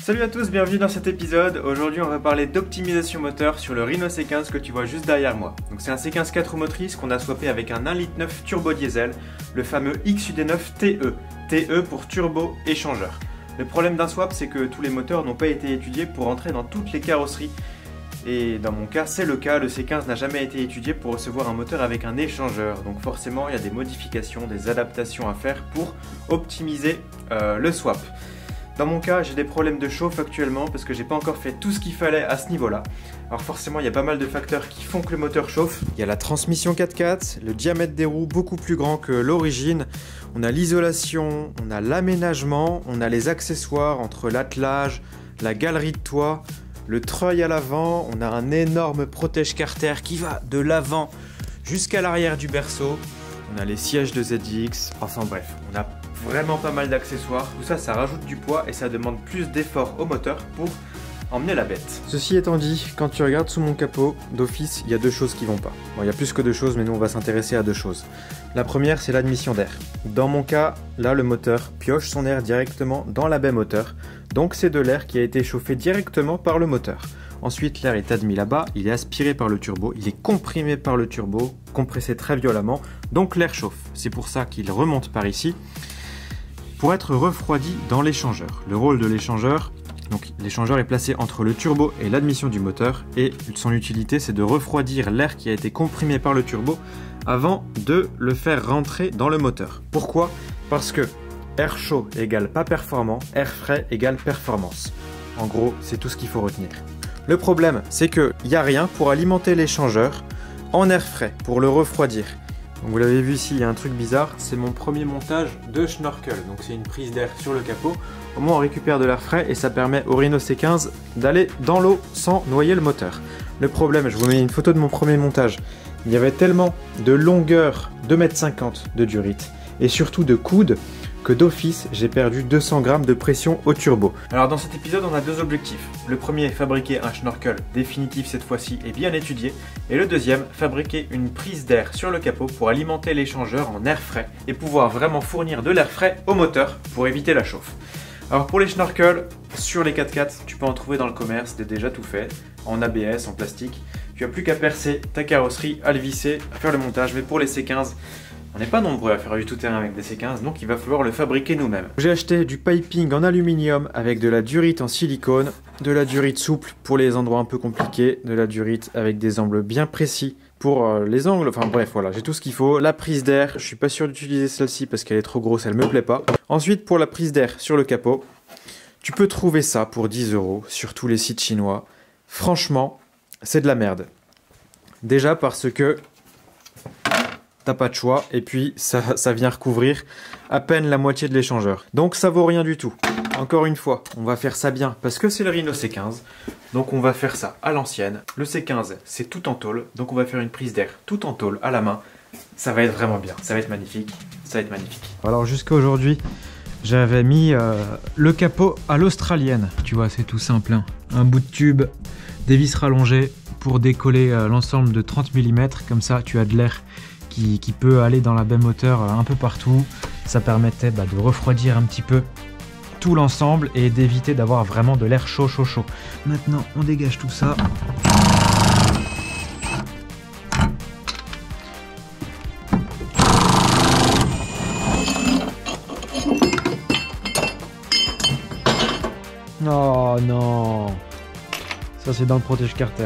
Salut à tous, bienvenue dans cet épisode. Aujourd'hui on va parler d'optimisation moteur sur le Rhino C15 que tu vois juste derrière moi. Donc c'est un C15 4 roues motrices qu'on a swappé avec un 1,9 litre turbo diesel, le fameux XUD9 TE. TE pour turbo échangeur. Le problème d'un swap, c'est que tous les moteurs n'ont pas été étudiés pour entrer dans toutes les carrosseries. Et dans mon cas, c'est le cas, le C15 n'a jamais été étudié pour recevoir un moteur avec un échangeur. Donc forcément, il y a des modifications, des adaptations à faire pour optimiser le swap. Dans mon cas, j'ai des problèmes de chauffe actuellement parce que j'ai pas encore fait tout ce qu'il fallait à ce niveau-là. Alors forcément, il y a pas mal de facteurs qui font que le moteur chauffe. Il y a la transmission 4x4, le diamètre des roues beaucoup plus grand que l'origine. On a l'isolation, on a l'aménagement, on a les accessoires entre l'attelage, la galerie de toit, le treuil à l'avant. On a un énorme protège-carter qui va de l'avant jusqu'à l'arrière du berceau. On a les sièges de ZX, enfin bref, on a vraiment pas mal d'accessoires. Tout ça, ça rajoute du poids et ça demande plus d'efforts au moteur pour emmener la bête. Ceci étant dit, quand tu regardes sous mon capot, d'office, il y a deux choses qui vont pas. Bon, il y a plus que deux choses, mais nous on va s'intéresser à deux choses. La première, c'est l'admission d'air. Dans mon cas, là le moteur pioche son air directement dans la baie moteur. Donc c'est de l'air qui a été chauffé directement par le moteur. Ensuite, l'air est admis là-bas, il est aspiré par le turbo, il est comprimé par le turbo, compressé très violemment, donc l'air chauffe. C'est pour ça qu'il remonte par ici, pour être refroidi dans l'échangeur. Le rôle de l'échangeur, donc l'échangeur est placé entre le turbo et l'admission du moteur, et son utilité c'est de refroidir l'air qui a été comprimé par le turbo avant de le faire rentrer dans le moteur. Pourquoi? Parce que air chaud égale pas performant, air frais égale performance. En gros, c'est tout ce qu'il faut retenir. Le problème, c'est qu'il n'y a rien pour alimenter l'échangeur en air frais, pour le refroidir. Donc vous l'avez vu ici, il y a un truc bizarre, c'est mon premier montage de Schnorkel. Donc c'est une prise d'air sur le capot. Au moins on récupère de l'air frais et ça permet au Rhino C15 d'aller dans l'eau sans noyer le moteur. Le problème, je vous mets une photo de mon premier montage. Il y avait tellement de longueur, 2,50 m de durite et surtout de coude, que d'office, j'ai perdu 200 grammes de pression au turbo. Alors dans cet épisode, on a deux objectifs. Le premier, fabriquer un Schnorkel définitif cette fois-ci et bien étudié. Et le deuxième, fabriquer une prise d'air sur le capot pour alimenter l'échangeur en air frais et pouvoir vraiment fournir de l'air frais au moteur pour éviter la chauffe. Alors pour les Schnorkel, sur les 4x4, tu peux en trouver dans le commerce, c'est déjà tout fait, en ABS, en plastique. Tu n'as plus qu'à percer ta carrosserie, à le visser, à faire le montage. Mais pour les C15, on n'est pas nombreux à faire du tout-terrain avec des C15, donc il va falloir le fabriquer nous-mêmes. J'ai acheté du piping en aluminium avec de la durite en silicone, de la durite souple pour les endroits un peu compliqués, de la durite avec des angles bien précis pour les angles, enfin bref, voilà, j'ai tout ce qu'il faut. La prise d'air, je suis pas sûr d'utiliser celle-ci parce qu'elle est trop grosse, elle me plaît pas. Ensuite, pour la prise d'air sur le capot, tu peux trouver ça pour 10 € sur tous les sites chinois. Franchement, c'est de la merde. Déjà parce que t'as pas de choix, et puis ça vient recouvrir à peine la moitié de l'échangeur. Donc ça vaut rien du tout. Encore une fois, on va faire ça bien, parce que c'est le Rhino C15, donc on va faire ça à l'ancienne. Le C15, c'est tout en tôle, donc on va faire une prise d'air tout en tôle, à la main. Ça va être vraiment bien, ça va être magnifique, ça va être magnifique. Alors jusqu'à aujourd'hui, j'avais mis le capot à l'australienne. Tu vois, c'est tout simple, hein. Un bout de tube, des vis rallongées pour décoller l'ensemble de 30 mm, comme ça tu as de l'air qui peut aller dans la baie moteur un peu partout. Ça permettait de refroidir un petit peu tout l'ensemble et d'éviter d'avoir vraiment de l'air chaud. Maintenant, on dégage tout ça. Oh non! Ça, c'est dans le protège-carter.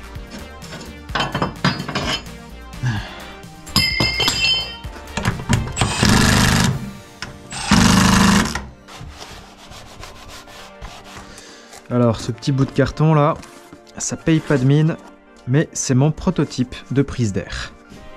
Alors ce petit bout de carton là, ça paye pas de mine, mais c'est mon prototype de prise d'air.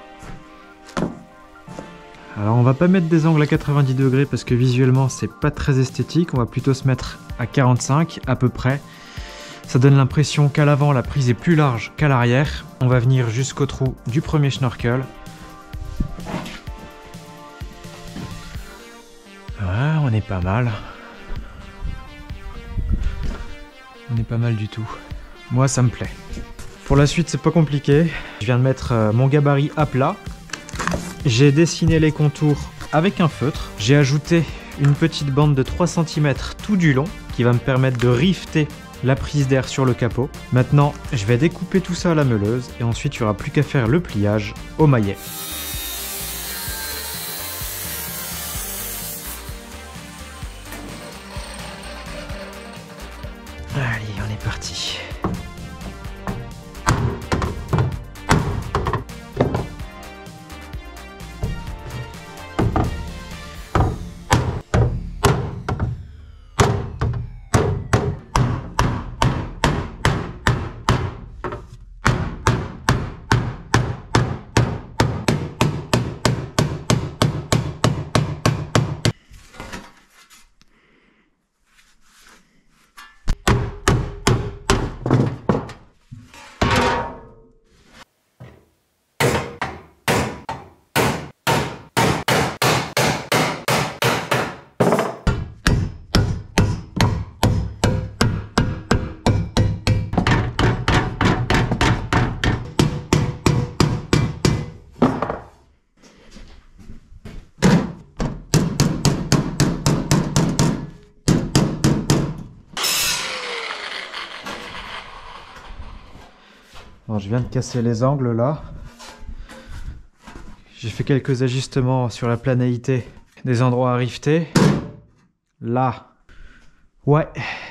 Alors on va pas mettre des angles à 90 degrés parce que visuellement c'est pas très esthétique, on va plutôt se mettre à 45 à peu près. Ça donne l'impression qu'à l'avant la prise est plus large qu'à l'arrière. On va venir jusqu'au trou du premier Schnorkel. Ouais, on est pas mal. On est pas mal du tout. Moi ça me plaît. Pour la suite c'est pas compliqué. Je viens de mettre mon gabarit à plat. J'ai dessiné les contours avec un feutre. J'ai ajouté une petite bande de 3 cm tout du long qui va me permettre de rifter la prise d'air sur le capot. Maintenant, je vais découper tout ça à la meuleuse et ensuite il n'y aura plus qu'à faire le pliage au maillet. Allez, on est parti. Alors, je viens de casser les angles là. J'ai fait quelques ajustements sur la planéité des endroits à rifter. Là. Ouais.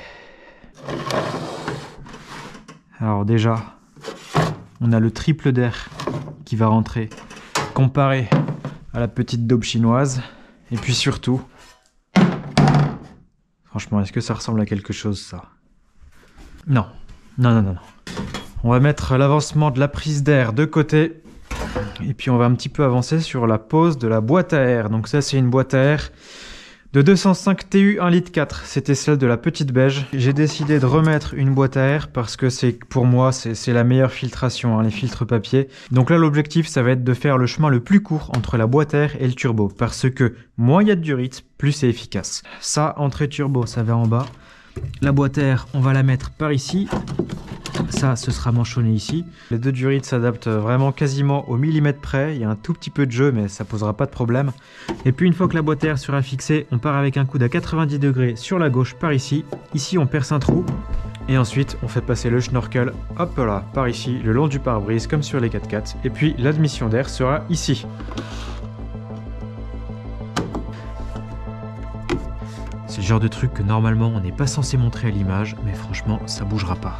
Alors déjà, on a le triple d'air qui va rentrer comparé à la petite daube chinoise. Et puis surtout, franchement, est-ce que ça ressemble à quelque chose ça? Non. Non, non, non, non. On va mettre l'avancement de la prise d'air de côté. Et puis on va un petit peu avancer sur la pose de la boîte à air. Donc ça c'est une boîte à air de 205 TU 1,4 litre. C'était celle de la petite beige. J'ai décidé de remettre une boîte à air parce que pour moi c'est la meilleure filtration, hein, les filtres papier. Donc là l'objectif ça va être de faire le chemin le plus court entre la boîte à air et le turbo. Parce que moins il y a de durite, plus c'est efficace. Ça, entrée turbo, ça va en bas. La boîte à air, on va la mettre par ici. Ça, ce sera manchonné ici. Les deux durites s'adaptent vraiment quasiment au millimètre près. Il y a un tout petit peu de jeu, mais ça posera pas de problème. Et puis une fois que la boîte à air sera fixée, on part avec un coude à 90 degrés sur la gauche par ici. Ici, on perce un trou. Et ensuite, on fait passer le schnorkel, hop là, par ici, le long du pare-brise, comme sur les 4x4. Et puis, l'admission d'air sera ici. C'est le genre de truc que normalement on n'est pas censé montrer à l'image, mais franchement ça bougera pas.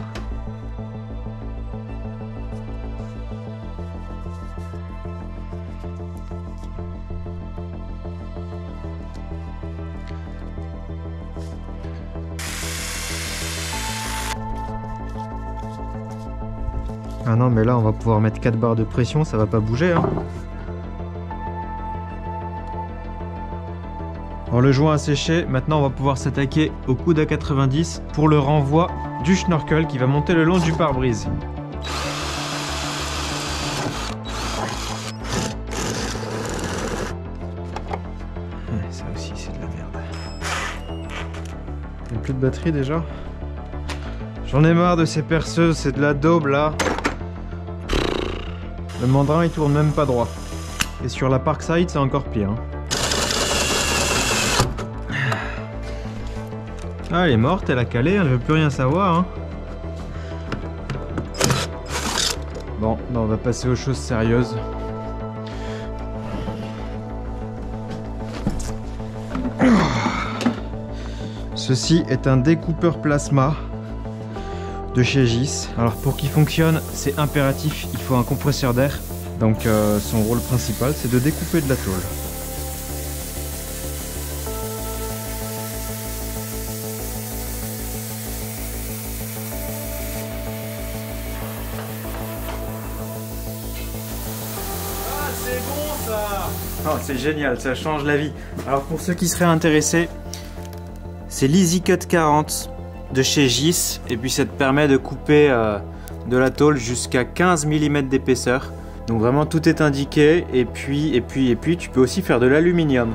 Ah non mais là on va pouvoir mettre 4 barres de pression, ça va pas bouger hein. Alors le joint a séché, maintenant on va pouvoir s'attaquer au coude à 90 pour le renvoi du schnorkel qui va monter le long du pare-brise. Ça aussi c'est de la merde. Il n'y a plus de batterie déjà. J'en ai marre de ces perceuses, c'est de la daube là. Le mandrin il tourne même pas droit. Et sur la Parkside c'est encore pire. Hein. Ah, elle est morte, elle a calé, elle ne veut plus rien savoir. Hein. Bon, là, on va passer aux choses sérieuses. Ceci est un découpeur plasma de chez Gis. Alors pour qu'il fonctionne, c'est impératif, il faut un compresseur d'air. Donc son rôle principal, c'est de découper de la tôle. Oh, c'est génial, ça change la vie. Alors pour ceux qui seraient intéressés, c'est l'EasyCut 40 de chez Gis. Et puis ça te permet de couper de la tôle jusqu'à 15 mm d'épaisseur. Donc vraiment tout est indiqué. Et puis tu peux aussi faire de l'aluminium.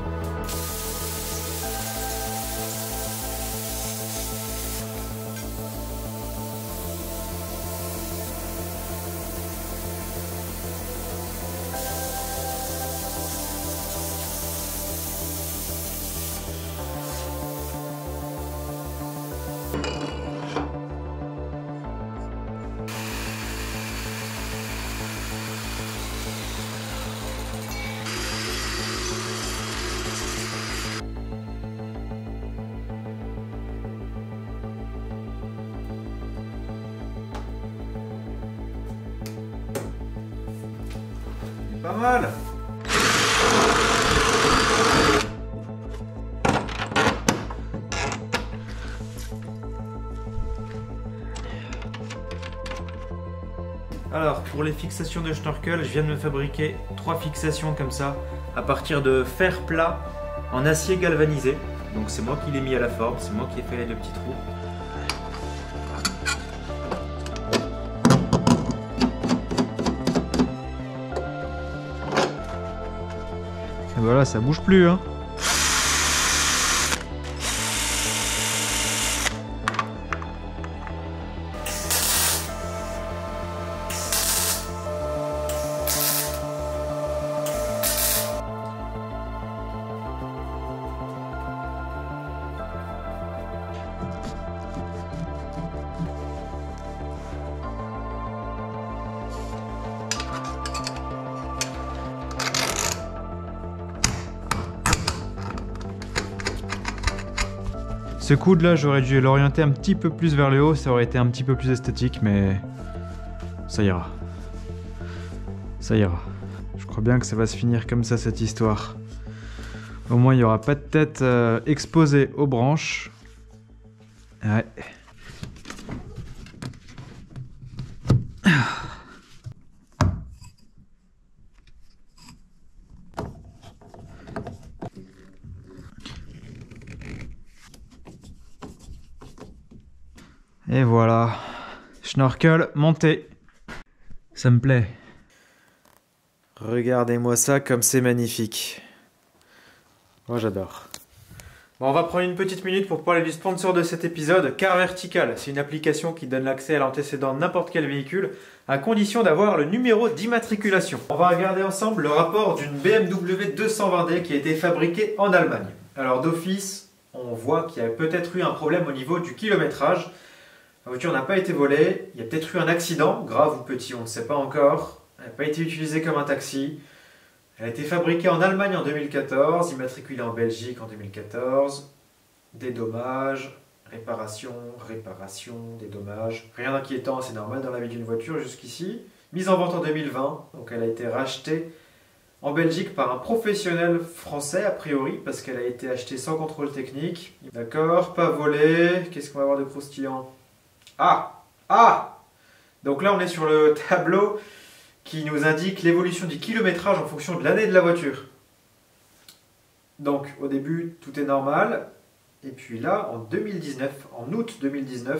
Pas mal. Alors pour les fixations de schnorkel, je viens de me fabriquer 3 fixations comme ça à partir de fer plat en acier galvanisé. Donc c'est moi qui l'ai mis à la forme, c'est moi qui ai fait les 2 petits trous. Et voilà, ça bouge plus, hein. Ce coude là, j'aurais dû l'orienter un petit peu plus vers le haut, ça aurait été un petit peu plus esthétique, mais ça ira. Ça ira. Je crois bien que ça va se finir comme ça cette histoire. Au moins il n'y aura pas de tête exposée aux branches. Ouais. Et voilà, schnorkel monté. Ça me plaît. Regardez-moi ça comme c'est magnifique. Moi j'adore. Bon, on va prendre une petite minute pour parler du sponsor de cet épisode, Car Vertical. C'est une application qui donne l'accès à l'antécédent de n'importe quel véhicule, à condition d'avoir le numéro d'immatriculation. On va regarder ensemble le rapport d'une BMW 220D qui a été fabriquée en Allemagne. Alors d'office, on voit qu'il y a peut-être eu un problème au niveau du kilométrage. La voiture n'a pas été volée, il y a peut-être eu un accident, grave ou petit, on ne sait pas encore. Elle n'a pas été utilisée comme un taxi. Elle a été fabriquée en Allemagne en 2014, immatriculée en Belgique en 2014. Des dommages, réparation, des dommages. Rien d'inquiétant, c'est normal dans la vie d'une voiture jusqu'ici. Mise en vente en 2020, donc elle a été rachetée en Belgique par un professionnel français a priori, parce qu'elle a été achetée sans contrôle technique. D'accord, pas volée. Qu'est-ce qu'on va avoir de croustillant ? Ah! Donc là on est sur le tableau qui nous indique l'évolution du kilométrage en fonction de l'année de la voiture. Donc au début tout est normal, et puis là en 2019, en août 2019,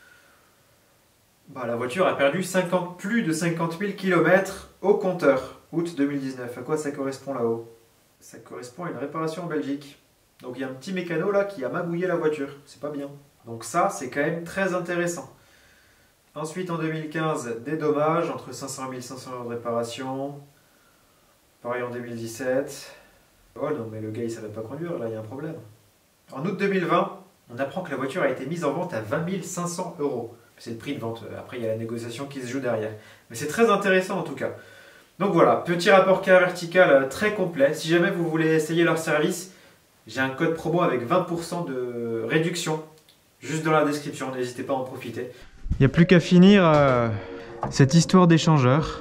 la voiture a perdu plus de 50 000 km au compteur. Août 2019, à quoi ça correspond là-haut? Ça correspond à une réparation en Belgique. Donc il y a un petit mécano là qui a magouillé la voiture, c'est pas bien. Donc ça c'est quand même très intéressant. Ensuite, en 2015, des dommages, entre 500 et 1500 € de réparation. Pareil en 2017. Oh non, mais le gars, il ne savait pas conduire, là, il y a un problème. En août 2020, on apprend que la voiture a été mise en vente à 20 500 €. C'est le prix de vente. Après, il y a la négociation qui se joue derrière. Mais c'est très intéressant, en tout cas. Donc voilà, petit rapport Car Vertical très complet. Si jamais vous voulez essayer leur service, j'ai un code promo avec 20% de réduction, juste dans la description. N'hésitez pas à en profiter. Il n'y a plus qu'à finir cette histoire d'échangeur.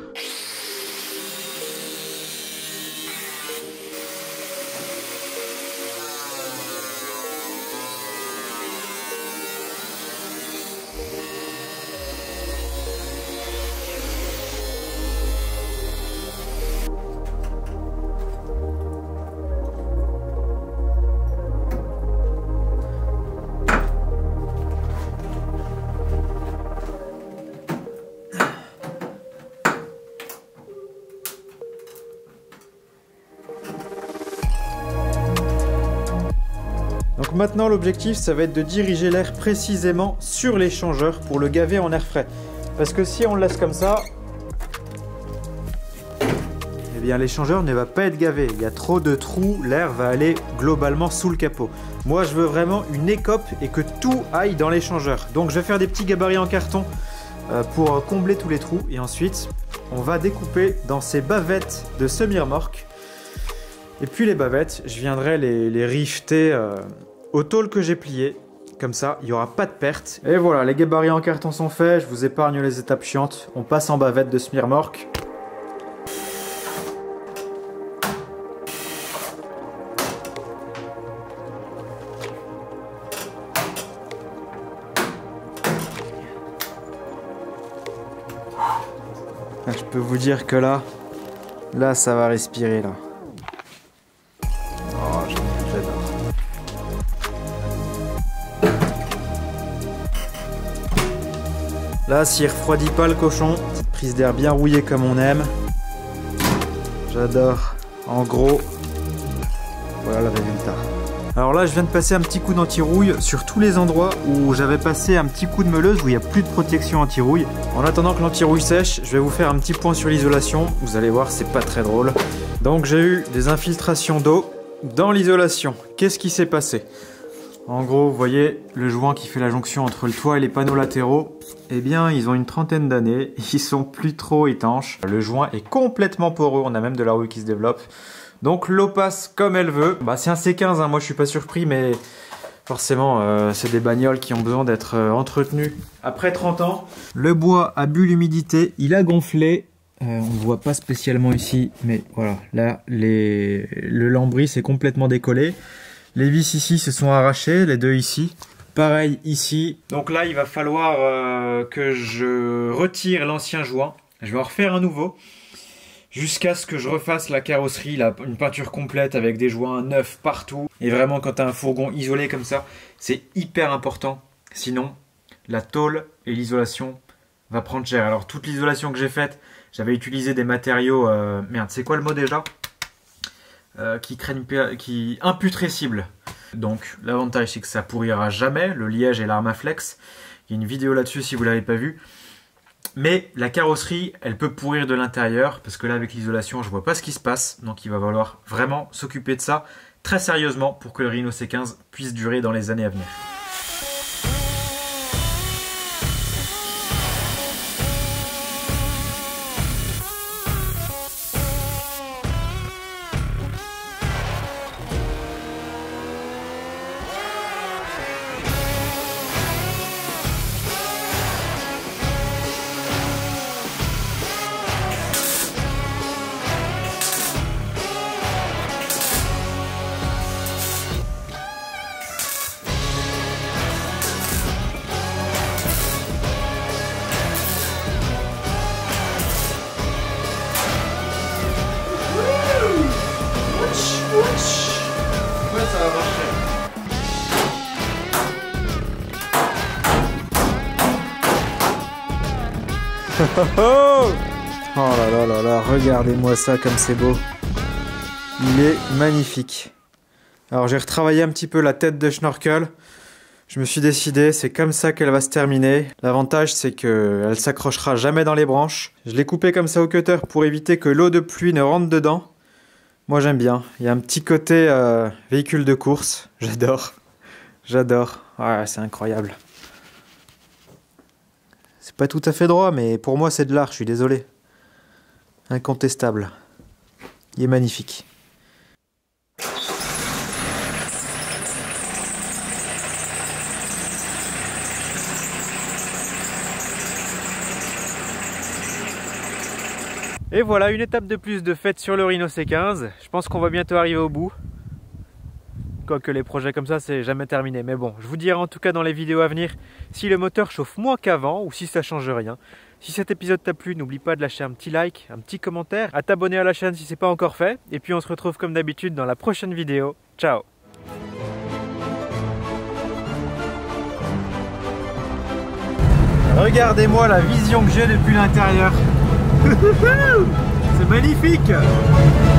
Donc maintenant l'objectif ça va être de diriger l'air précisément sur l'échangeur pour le gaver en air frais. Parce que si on le laisse comme ça, eh bien l'échangeur ne va pas être gavé. Il y a trop de trous, l'air va aller globalement sous le capot. Moi je veux vraiment une écope et que tout aille dans l'échangeur. Donc je vais faire des petits gabarits en carton pour combler tous les trous. Et ensuite on va découper dans ces bavettes de semi-remorque. Et puis les bavettes, je viendrai les rifter au tôle que j'ai plié. Comme ça, il n'y aura pas de perte. Et voilà, les gabarits en carton sont faits. Je vous épargne les étapes chiantes. On passe en bavette de semi-remorque. Je peux vous dire que là, ça va respirer là. Oh, j'adore. Là, s'il refroidit pas le cochon, petite prise d'air bien rouillée comme on aime. J'adore. En gros, voilà le résultat. Alors là, je viens de passer un petit coup d'anti-rouille sur tous les endroits où j'avais passé un petit coup de meuleuse, où il n'y a plus de protection anti-rouille. En attendant que l'anti-rouille sèche, je vais vous faire un petit point sur l'isolation. Vous allez voir, c'est pas très drôle. Donc j'ai eu des infiltrations d'eau dans l'isolation. Qu'est-ce qui s'est passé? En gros, vous voyez le joint qui fait la jonction entre le toit et les panneaux latéraux. Eh bien, ils ont une trentaine d'années, ils sont plus trop étanches. Le joint est complètement poreux, on a même de la rouille qui se développe. Donc l'eau passe comme elle veut. Bah, c'est un C15, hein. Moi je suis pas surpris, mais forcément c'est des bagnoles qui ont besoin d'être entretenues. Après 30 ans, le bois a bu l'humidité, il a gonflé. On ne voit pas spécialement ici, mais voilà, là le lambris s'est complètement décollé. Les vis ici se sont arrachées, les deux ici. Pareil ici. Donc là il va falloir que je retire l'ancien joint. Je vais en refaire un nouveau. Jusqu'à ce que je refasse la carrosserie, une peinture complète avec des joints neufs partout. Et vraiment, quand tu as un fourgon isolé comme ça, c'est hyper important. Sinon, la tôle et l'isolation va prendre cher. Alors, toute l'isolation que j'ai faite, j'avais utilisé des matériaux... merde, c'est quoi le mot déjà qui imputrescibles. Donc, l'avantage, c'est que ça pourrira jamais. Le liège et l'Armaflex. Il y a une vidéo là-dessus si vous ne l'avez pas vue. Mais la carrosserie, elle peut pourrir de l'intérieur, parce que là, avec l'isolation, je vois pas ce qui se passe. Donc il va falloir vraiment s'occuper de ça très sérieusement pour que le Rhino C15 puisse durer dans les années à venir. Ça va marcher. Oh là là là là, regardez-moi ça comme c'est beau. Il est magnifique. Alors j'ai retravaillé un petit peu la tête de Schnorkel. Je me suis décidé, c'est comme ça qu'elle va se terminer. L'avantage c'est qu'elle s'accrochera jamais dans les branches. Je l'ai coupé comme ça au cutter pour éviter que l'eau de pluie ne rentre dedans. Moi j'aime bien, il y a un petit côté véhicule de course, j'adore, j'adore, ouais, c'est incroyable. C'est pas tout à fait droit, mais pour moi c'est de l'art, je suis désolé. Incontestable, il est magnifique. Et voilà, une étape de plus de faite sur le Rhino C15. Je pense qu'on va bientôt arriver au bout. Quoique les projets comme ça, c'est jamais terminé. Mais bon, je vous dirai en tout cas dans les vidéos à venir si le moteur chauffe moins qu'avant ou si ça change rien. Si cet épisode t'a plu, n'oublie pas de lâcher un petit like, un petit commentaire, à t'abonner à la chaîne si c'est pas encore fait. Et puis on se retrouve comme d'habitude dans la prochaine vidéo. Ciao! Regardez-moi la vision que j'ai depuis l'intérieur. C'est magnifique!